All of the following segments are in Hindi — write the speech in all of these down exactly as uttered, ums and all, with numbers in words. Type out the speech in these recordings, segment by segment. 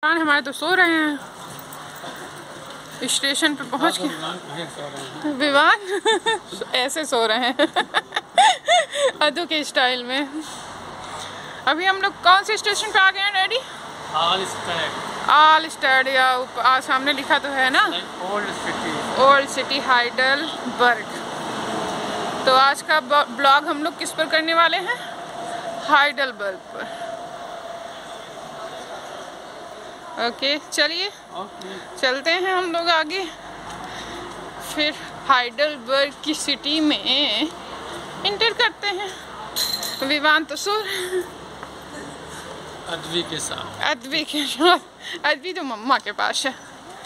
हमारे तो सो रहे हैं, स्टेशन पे पहुंच के। विवान ऐसे सो रहे हैं अदू के स्टाइल में। अभी हम लोग कौन से स्टेशन पे आ गए हैं डैडी? ऑल स्टैड या ऊपर सामने लिखा तो है ना, old city, old city Heidelberg. तो आज का ब्लॉग हम लोग किस पर करने वाले हैं? हाइडलबर्ग पर। ओके चलिए चलते हैं हम लोग आगे, फिर हाइडलबर्ग की सिटी में इंटर करते हैं। विवान तो सो अद्वी के साथ अद्वी के साथ अद्वी तो मम्मा के पास है।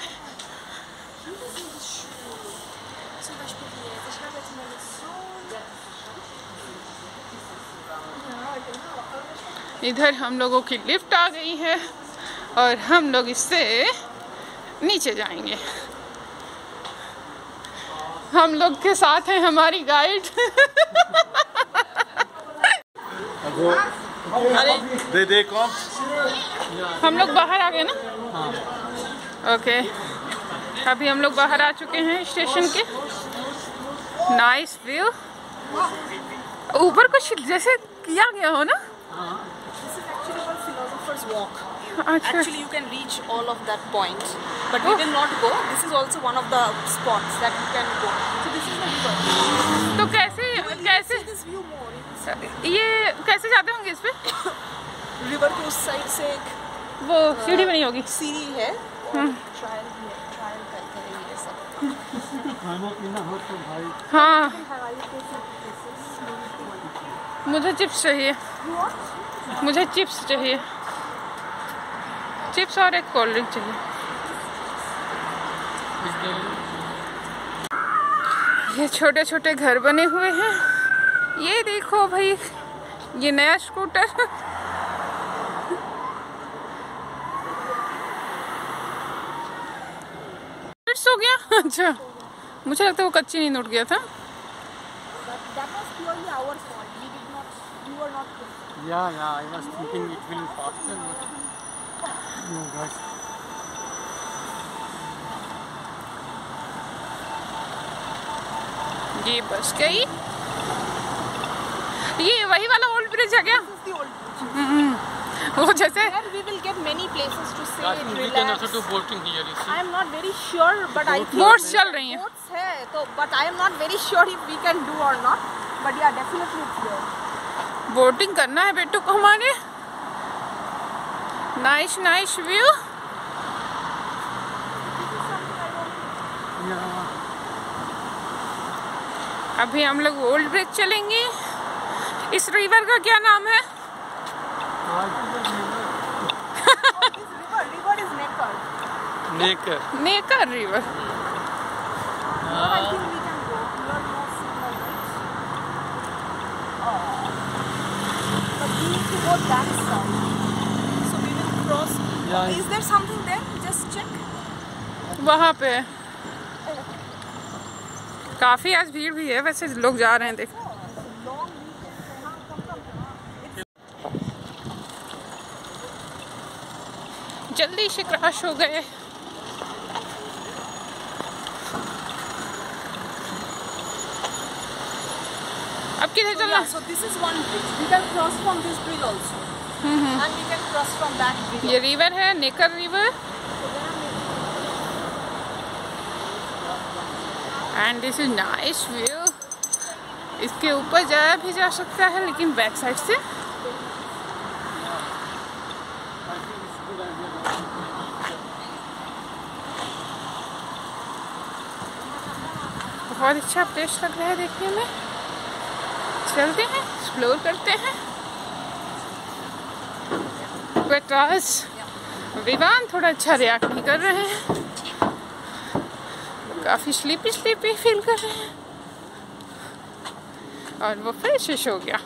इधर हम लोगों की लिफ्ट आ गई है और हम लोग इससे नीचे जाएंगे। हम लोग के साथ है हमारी गाइड दे दे कौन? हम लोग बाहर आ गए ना। हाँ। ओके अभी हम लोग बाहर आ चुके हैं स्टेशन के। नाइस व्यू, ऊपर कुछ जैसे किया गया हो ना। Actually, you can reach all of that point, but we will not go. This is also one of the spots that you can go. So this is the river. तो कैसे कैसे This view more. ये कैसे जाते होंगे इस पे? रिवर के उस साइड से एक वो सीढ़ी बनी होगी। सीढ़ी है। ट्रायल ट्रायल करते हैं ये सब। खाना पीना हो तो भाई। हाँ मुझे चिप्स चाहिए, मुझे चिप्स चाहिए, चिप्स और एक कोल्ड ड्रिंक चाहिए। ये छोटे छोटे घर बने हुए हैं। ये देखो भाई, ये नया स्कूटर हो गया। अच्छा मुझे लगता है वो कच्ची नींद उठ गया था। Yeah, yeah, I was thinking it will be faster. No, guys. ये बस गई। ये वही वाला ओल्ड ब्रिज है क्या? वो जैसे we will get many places to stay and We can relax. also do boating here. You see? I am not very sure, but I think boats चल रही हैं। boats है तो, but I am not very sure if we can do or not. But yeah, definitely it's there. Boating करना है बेटू को हमारे। Nice nice view. अभी हम लोग ओल्ड ब्रिज चलेंगे। इस रिवर का क्या नाम है? River is Neckar. Neckar. Neckar river. I think we can go. You are not signal, right? But we need to go that side. So we will cross. Yeah. Is there something there? Just check. वहाँ पे काफी आज भीड़ भी है, वैसे लोग जा रहे हैं देख। जल्दी से क्रैश हो गए। अब किधर So, चलना? yeah, so this is one bridge. We can cross from this bridge also. And we can cross from that bridge. ये रिवर है Neckar river and this is nice view. इसके ऊपर जाया भी जा सकता है लेकिन बैक साइड से। बहुत अच्छा प्लेस लग रहा है देखने में। चलते हैं, एक्सप्लोर करते हैं। बिकॉज विवान थोड़ा अच्छा रिएक्ट नहीं कर रहे हैं, काफी स्लीपी स्लीपी फील कर रहे हैं और वो फ्रेश हो गया।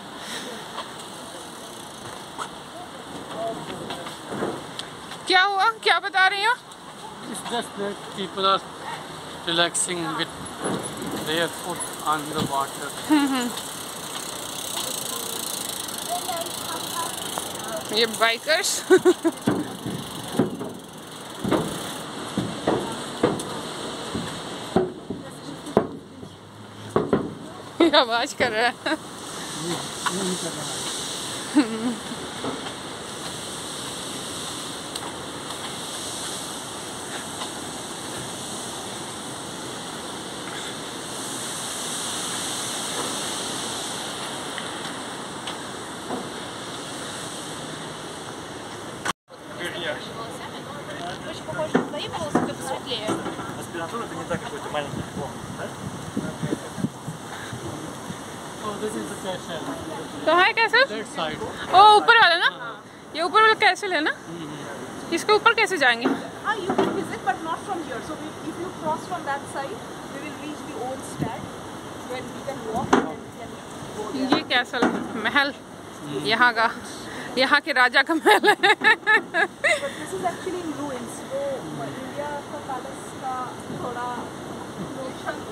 क्या हुआ? क्या बता रही हो? It's just that people are relaxing with their foot on the water. ये बाइकर्स आवाज कर रहा है। नहीं कर रहा है। Аспирантура это не так какой-то маленький диплом, да? Oh, this is the castle. कहाँ है कैसल? That side. ओ ऊपर वाला ना, ये ऊपर वाला कैसल है ना, इसके ऊपर कैसे जाएंगे? Ah, you can visit, but not from here. So we, if you cross from that side, we will reach the old stag, where we can walk and we can go there. ये कैसल महल यहाँ का, यहाँ के राजा का महल है। But this is actually in ruins. So India का palace का थोड़ा notion.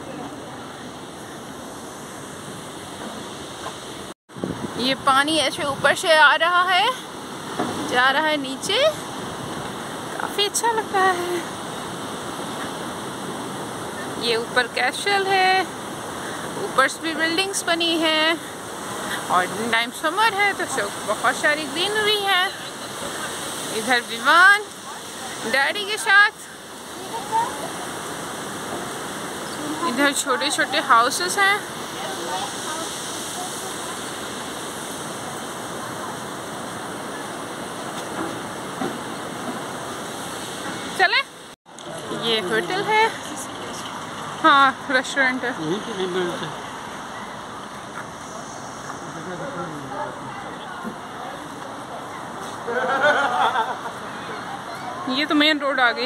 ये पानी ऐसे ऊपर से आ रहा है, जा रहा है नीचे, काफी अच्छा लग रहा है। ये ऊपर कैसल है, ऊपर से भी बिल्डिंग्स बनी है और टाइम समर है तो सब बहुत सारी ग्रीनरी है। इधर विमान डैडी के साथ, इधर छोटे छोटे हाउसेस हैं। चले, ये होटल है, हाँ रेस्टोरेंट है। यहीं पे भी मिलते हैं। ये तो मेन रोड आ गई।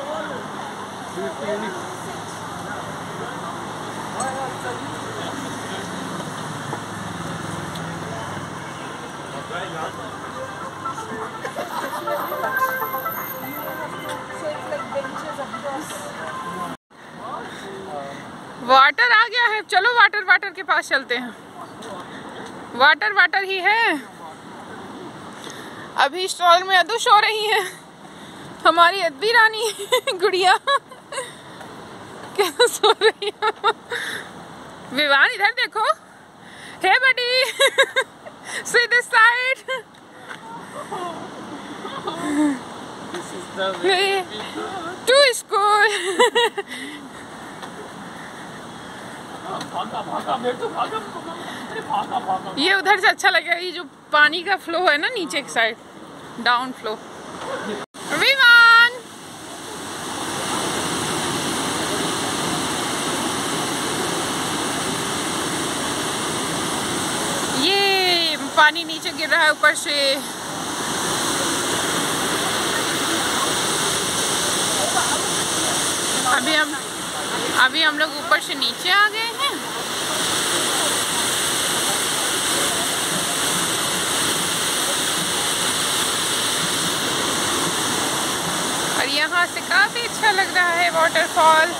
वाटर आ गया है, चलो वाटर वाटर के पास चलते हैं। वाटर वाटर ही है। अभी स्टॉल में अदुश हो रही है, हमारी अदबी रानी गुड़िया क्या सो रही है। विवान इधर देखो, hey buddy see this side. To school. ये उधर से अच्छा लगेगा, ये जो पानी का फ्लो है ना नीचे की साइड, डाउन फ्लो। विमान ये पानी नीचे गिर रहा है ऊपर से। अभी हम अभी हम लोग ऊपर से नीचे आ गए हैं। और यहाँ से काफी अच्छा लग रहा है वाटरफॉल।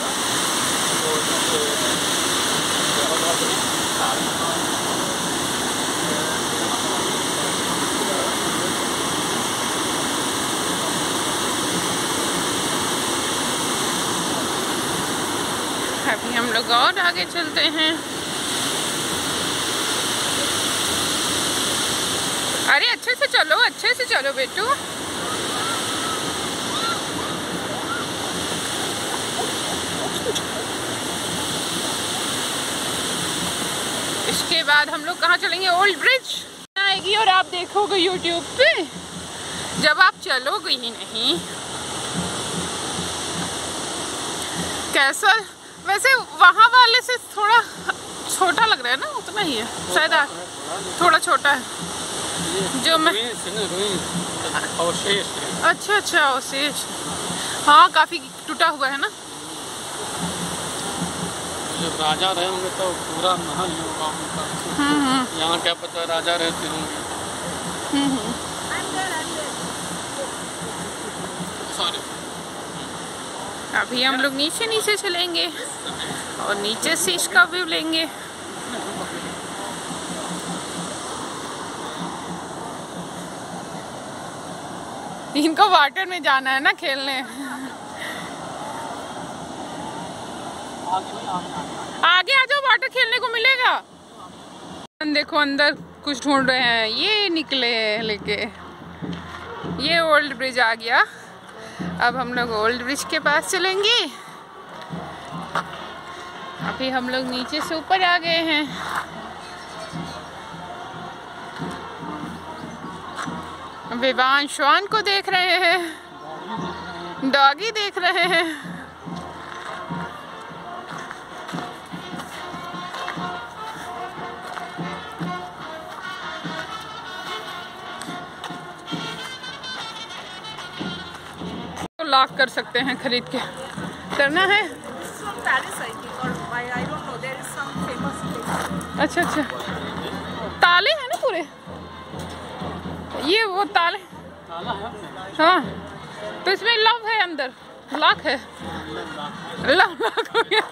अभी हम लोग और आगे चलते हैं। अरे अच्छे से चलो, अच्छे से चलो बेटू। इसके बाद हम लोग कहाँ चलेंगे? ओल्ड ब्रिज आएगी और आप देखोगे यूट्यूब पे, जब आप चलोगे ही नहीं। कैसा वैसे वहाँ वाले से थोड़ा छोटा लग रहा है ना, उतना ही है शायद, थोड़ा छोटा है जो मैं। अच्छा अच्छा अवशेष, हाँ काफी टूटा हुआ है ना। जब राजा रहे होंगे तो पूरा महल होगा उनका। यहाँ क्या पता राजा रहते होंगे। अभी हम लोग नीचे नीचे चलेंगे और नीचे से इसका व्यू लेंगे। इनको वाटर में जाना है ना खेलने। आगे आ जाओ, वाटर खेलने को मिलेगा। देखो अंदर कुछ ढूंढ रहे हैं, ये निकले लेके। ये ओल्ड ब्रिज आ गया। अब हम लोग ओल्ड ब्रिज के पास चलेंगे। अभी हम लोग नीचे से ऊपर आ गए हैं। विवान श्वान को देख रहे हैं, डॉगी देख रहे हैं। तो लॉक कर सकते हैं, खरीद के करना है। अच्छा अच्छा, ताले हैं ना पूरे, ये वो ताले। हाँ, तो इसमें लॉक है, अंदर लॉक है। लॉक लॉक हो गया।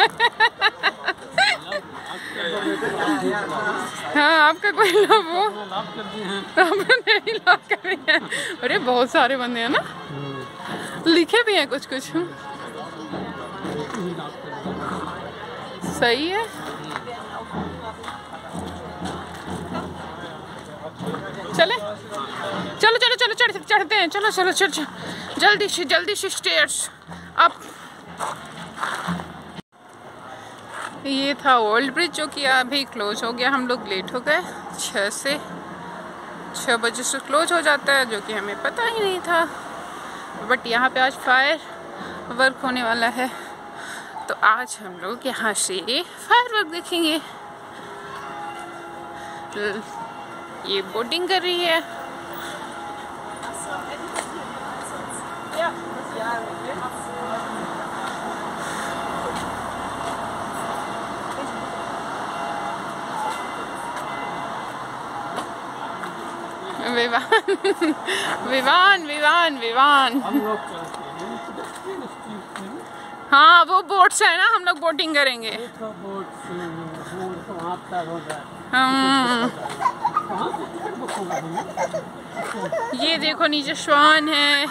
हाँ, आपका कोई लॉक हो? नहीं लॉक कर रही है। अरे बहुत सारे बंदे हैं ना, लिखे भी हैं कुछ कुछ। सही है। चले चलो चलो चलो चढ़ चढ़ते हैं। चलो चलो चल चल जल्दी से जल्दी से स्टेयर्स अप। ये था ओल्ड ब्रिज, जो कि अभी क्लोज हो गया। हम लोग लेट हो गए, छः से छः बजे से क्लोज हो जाता है, जो कि हमें पता ही नहीं था। बट यहाँ पे आज फायर वर्क होने वाला है, तो आज हम लोग यहाँ से फायर वर्क देखेंगे। ये बोटिंग कर रही है। विवान विवान विवान विवान। हाँ, वो बोट्स है ना, हम लोग बोटिंग करेंगे। हम ये देखो नीचे श्वान है।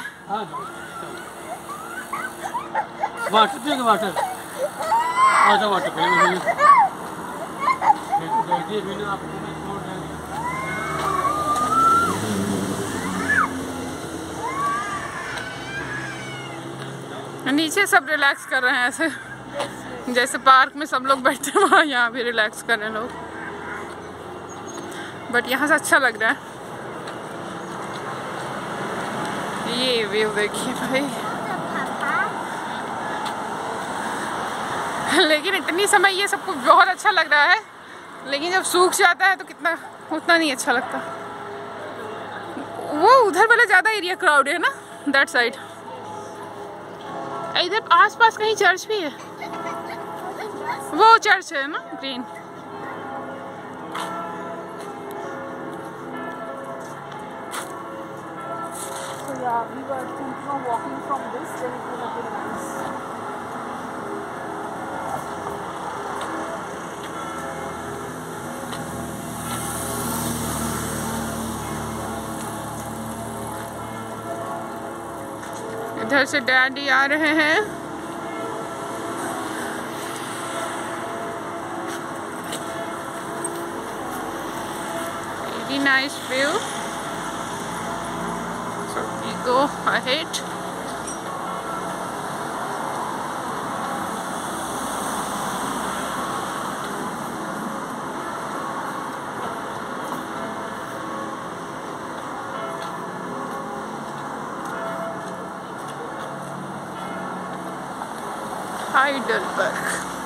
वाटर पिएगा, वाटर आजा वाटर पिएगा। नीचे सब रिलैक्स कर रहे हैं, ऐसे जैसे पार्क में सब लोग बैठते हैं वहाँ, यहाँ भी रिलैक्स कर रहे हैं लोग। बट यहाँ से अच्छा लग रहा है। ये व्यू देखिए भाई। लेकिन इतनी समय ये सब कुछ बहुत अच्छा लग रहा है, लेकिन जब सूख जाता है तो कितना उतना नहीं अच्छा लगता। वो उधर वाला ज़्यादा एरिया क्राउड है ना, दैट साइड। इधर आसपास कहीं चर्च भी है, वो चर्च है ना, green. So yeah, we were thinking of walking from this, then it will have been nice. इधर से डैडी आ रहे हैं। Very nice view. So we go ahead. Heidelberg.